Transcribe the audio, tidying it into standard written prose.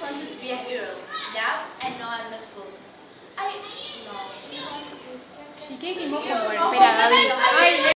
wanted to be a hero. Now I know I'm not good. I no. Sí que equivocó. Espera, David.